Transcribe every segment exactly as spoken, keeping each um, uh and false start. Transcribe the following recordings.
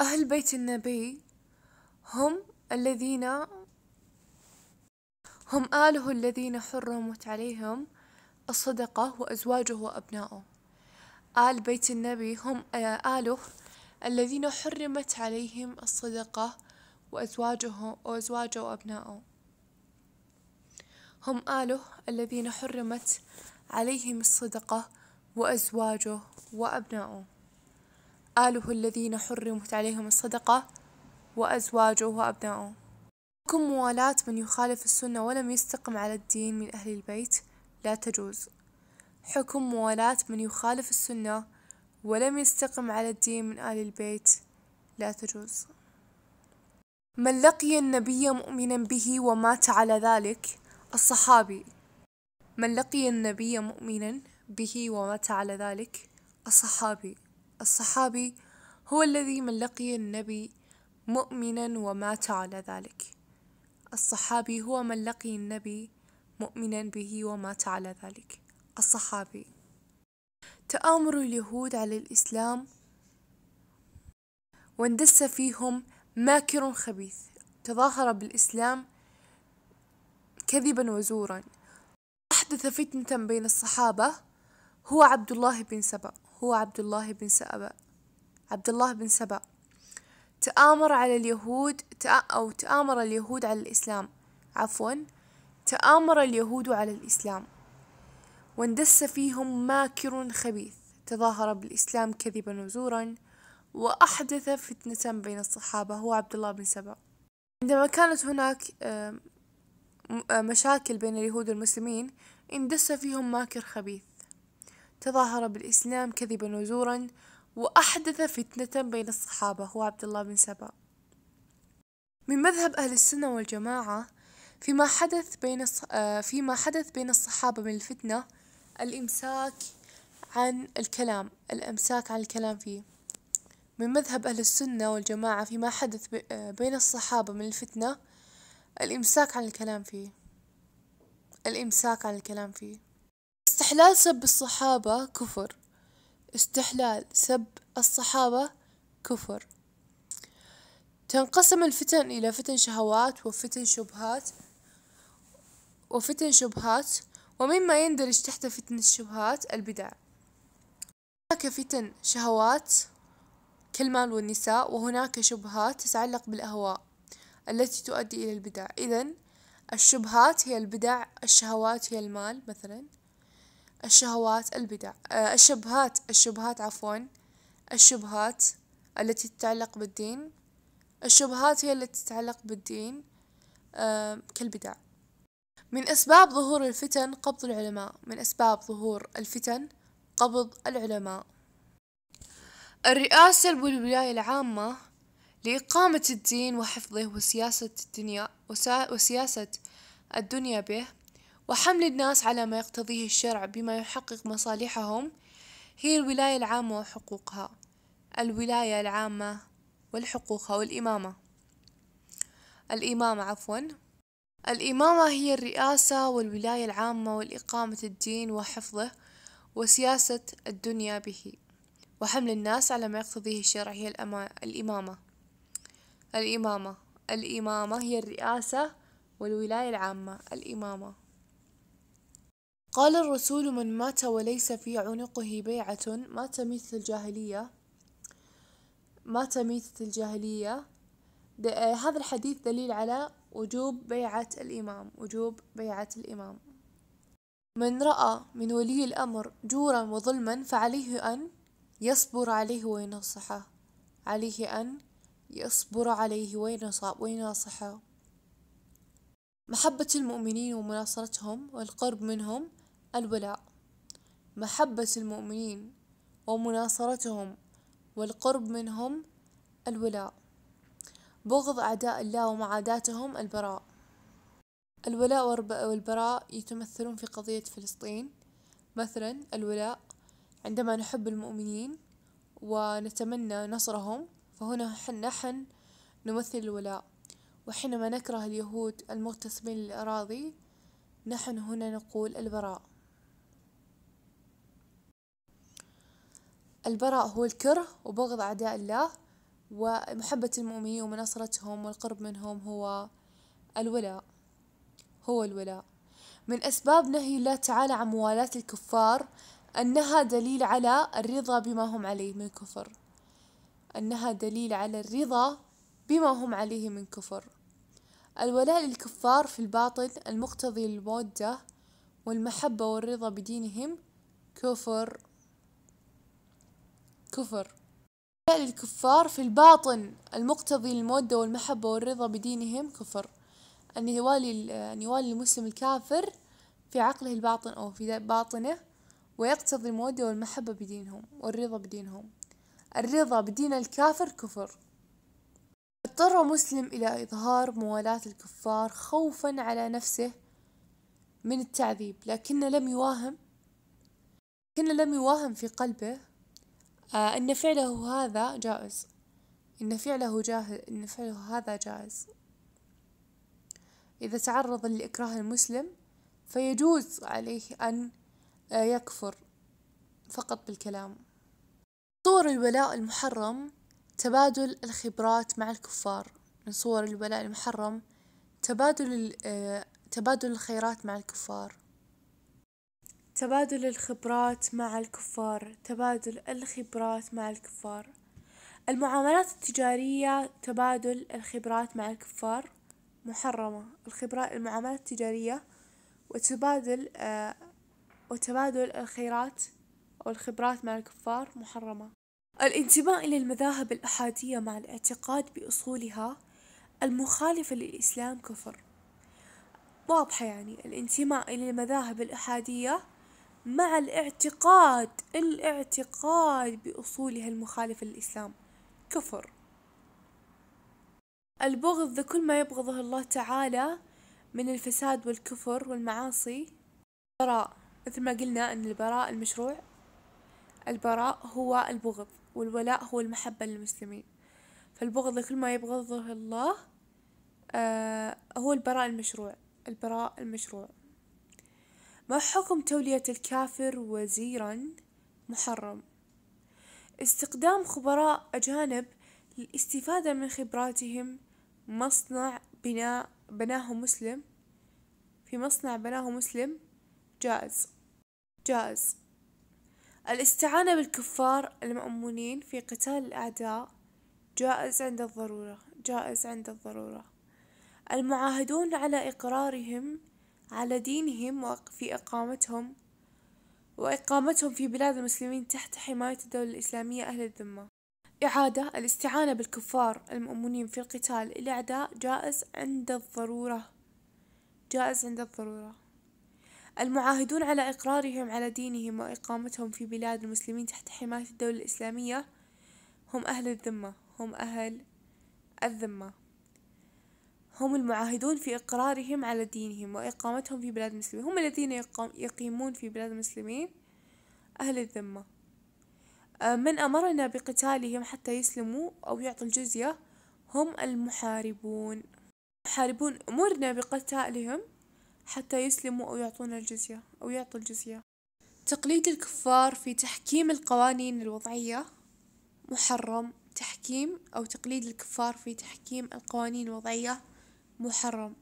أهل بيت النبي هم الذين هم آله الذين حرمت عليهم الصدقة وأزواجه وأبناؤه. آل بيت النبي هم آله الذين حرمت عليهم الصدقة وأزواجه وأزواجه وأبناؤه. هم آله الذين حرمت عليهم الصدقة وأزواجه وأبناؤه. آله الذين حرمت عليهم الصدقة وأزواجه وأبناؤه. حكم موالاة من يخالف السنة ولم يستقم على الدين من أهل البيت لا تجوز. حكم موالاة من يخالف السنة ولم يستقم على الدين من آل البيت لا تجوز. من لقي النبي مؤمنا به ومات على ذلك الصحابي. من لقي النبي مؤمنا به ومات على ذلك الصحابي. الصحابي هو الذي من لقي النبي مؤمنا ومات على ذلك. الصحابي هو من لقي النبي مؤمنا به ومات على ذلك. الصحابي. تآمر اليهود على الإسلام واندس فيهم ماكر خبيث تظاهر بالإسلام كذبا وزورا. أحدث فتنة بين الصحابة هو عبد الله بن سبأ هو عبد الله بن سبأ عبد الله بن سبأ تآمر على اليهود أو تآمر اليهود على الإسلام عفوا تآمر اليهود على الإسلام واندس فيهم ماكر خبيث تظاهر بالإسلام كذبا وزورا. وأحدث فتنة بين الصحابة هو عبد الله بن سبأ. عندما كانت هناك مشاكل بين اليهود والمسلمين اندس فيهم ماكر خبيث تظاهر بالإسلام كذبا وزورا وأحدث فتنة بين الصحابة هو عبد الله بن سبأ. من مذهب أهل السنة والجماعة فيما حدث بين فيما حدث بين الصحابة من الفتنة الإمساك عن الكلام الإمساك عن الكلام فيه. من مذهب أهل السنة والجماعة فيما حدث بين الصحابة من الفتنة الإمساك عن الكلام فيه الإمساك عن الكلام فيه. استحلال سب الصحابة كفر. استحلال سب الصحابة كفر. تنقسم الفتن إلى فتن شهوات وفتن شبهات وفتن شبهات ومما يندرج تحت فتن الشبهات البدع. هناك فتن شهوات كالمال والنساء وهناك شبهات تتعلق بالأهواء التي تؤدي إلى البدع. إذن الشبهات هي البدع، الشهوات هي المال مثلا. الشهوات البدع آه الشبهات الشبهات عفوا الشبهات التي تتعلق بالدين الشبهات هي التي تتعلق بالدين آه كالبدع. من أسباب ظهور الفتن قبض العلماء. من أسباب ظهور الفتن قبض العلماء. الرئاسة والولاية العامة لإقامة الدين وحفظه وسياسة الدنيا وسياسة الدنيا به وحمل الناس على ما يقتضيه الشرع بما يحقق مصالحهم هي الولاية العامة وحقوقها. الولاية العامة والحقوقها. والإمامة الإمامة عفوا الإمامة هي الرئاسة والولاية العامة والإقامة الدين وحفظه وسياسة الدنيا به وحمل الناس على ما يقتضيه الشرع هي الإمامة. الإمامة الإمامة هي الرئاسة والولاية العامة. الإمامة. قال الرسول من مات وليس في عنقه بيعة مات ميتة الجاهلية مات ميتة الجاهلية. هذا الحديث دليل على وجوب بيعة الإمام وجوب بيعة الإمام. من رأى من ولي الأمر جورا وظلما فعليه أن يصبر عليه وينصحه عليه أن يصبر عليه وينصحه. محبة المؤمنين ومناصرتهم والقرب منهم الولاء. محبة المؤمنين ومناصرتهم والقرب منهم الولاء. بغض أعداء الله ومعاداتهم البراء. الولاء والبراء يتمثلون في قضية فلسطين. مثلا الولاء عندما نحب المؤمنين ونتمنى نصرهم فهنا نحن نمثل الولاء، وحينما نكره اليهود المغتصبين للأراضي نحن هنا نقول البراء. البراء هو الكره وبغض أعداء الله ومحبة المؤمنين ومناصرتهم والقرب منهم هو الولاء هو الولاء. من أسباب نهي الله تعالى عن موالاة الكفار أنها دليل على الرضا بما هم عليه من كفر أنها دليل على الرضا بما هم عليه من كفر. الولاء للكفار في الباطن المقتضي للمودة والمحبة والرضا بدينهم كفر كفر الولاء للكفار في الباطن المقتضي للمودة والمحبة والرضا بدينهم كفر. أن يوالي أن يوالي المسلم الكافر في عقله الباطن أو في باطنه ويقتضي المودة والمحبة بدينهم والرضا بدينهم. الرضا بدين الكافر كفر. اضطر مسلم إلى إظهار موالاة الكفار خوفا على نفسه من التعذيب، لكن لم يواهم لكن لم يواهم في قلبه آه أن فعله هذا جائز إن فعله جاهز إن فعله هذا جائز. إذا تعرض لإكراه المسلم فيجوز عليه أن آه يكفر فقط بالكلام. صور الولاء المحرم تبادل الخبرات مع الكفار. من صور الولاء المحرم تبادل آه تبادل الخيرات مع الكفار تبادل الخبرات مع الكفار تبادل الخبرات مع الكفار. المعاملات التجارية تبادل الخبرات مع الكفار محرمة. الخبرات المعاملات التجارية وتبادل آه وتبادل الخيرات أو الخبرات مع الكفار محرمة. الانتماء إلى المذاهب الأحادية مع الاعتقاد بأصولها المخالفة للإسلام كفر. واضحة يعني الانتماء إلى المذاهب الأحادية مع الاعتقاد الاعتقاد بأصولها المخالفة للإسلام كفر. البغض كل ما يبغضه الله تعالى من الفساد والكفر والمعاصي براء. مثل ما قلنا أن البراء المشروع البراء هو البغض والولاء هو المحبة للمسلمين، فالبغض لكل ما يبغضه الله آه هو البراء المشروع البراء المشروع. ما حكم تولية الكافر وزيرا محرم؟ استخدام خبراء أجانب للاستفادة من خبراتهم مصنع بناء بناه مسلم في مصنع بناه مسلم جائز جائز. الاستعانة بالكفار المأمونين في قتال الأعداء جائز عند الضرورة جائز عند الضرورة. المعاهدون على إقرارهم على دينهم وفي إقامتهم وإقامتهم في بلاد المسلمين تحت حماية الدولة الإسلامية أهل الذمة. إعادة الاستعانة بالكفار المأمونين في القتال الأعداء جائز عند الضرورة جائز عند الضرورة. المعاهدون على إقرارهم على دينهم وإقامتهم في بلاد المسلمين تحت حماية الدولة الإسلامية هم أهل الذمة هم أهل الذمة هم المعاهدون في إقرارهم على دينهم وإقامتهم في بلاد المسلمين هم الذين يقيمون في بلاد المسلمين أهل الذمة. من أمرنا بقتالهم حتى يسلموا أو يعطوا الجزية هم المحاربون المحاربون أمرنا بقتالهم حتى يسلموا أو يعطون الجزية أو يعطوا الجزية. تقليد الكفار في تحكيم القوانين الوضعية محرم. تحكيم أو تقليد الكفار في تحكيم القوانين الوضعية محرم.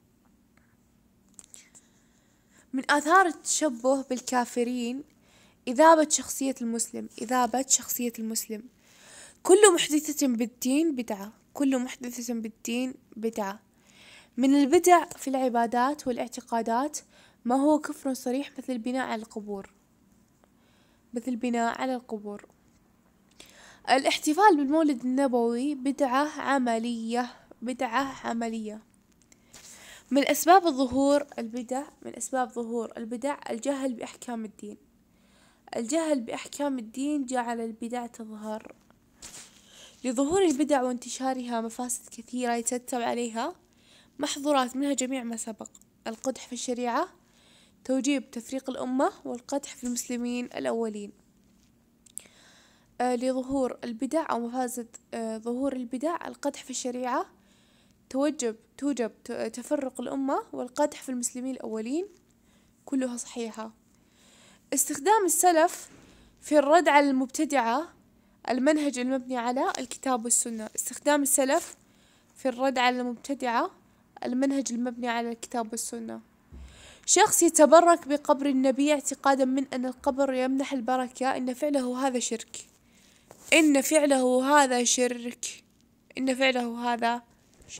من آثار التشبه بالكافرين إذابة شخصية المسلم إذابة شخصية المسلم. كل محدثة بالدين بدعة كل محدثة بالدين بدعة. من البدع في العبادات والاعتقادات ما هو كفر صريح مثل البناء على القبور مثل البناء على القبور. الاحتفال بالمولد النبوي بدعة عملية بدعة عملية. من أسباب ظهور البدع من أسباب ظهور البدع الجهل بأحكام الدين الجهل بأحكام الدين جعل البدع تظهر. لظهور البدع وانتشارها مفاسد كثيرة يترتب عليها محظورات منها جميع ما سبق: القدح في الشريعة، توجيب تفريق الأمة، والقدح في المسلمين الأولين. آه لظهور البدع أو مفاسد آه ظهور البدع: القدح في الشريعة، توجب توجب تفرق الأمة، والقدح في المسلمين الأولين، كلها صحيحة. استخدام السلف في الرد على المبتدعة المنهج المبني على الكتاب والسنة، استخدام السلف في الرد على المبتدعة، المنهج المبني على الكتاب والسنة. شخص يتبرك بقبر النبي اعتقادا من أن القبر يمنح البركة، إن فعله هذا شرك، إن فعله هذا شرك، إن فعله هذا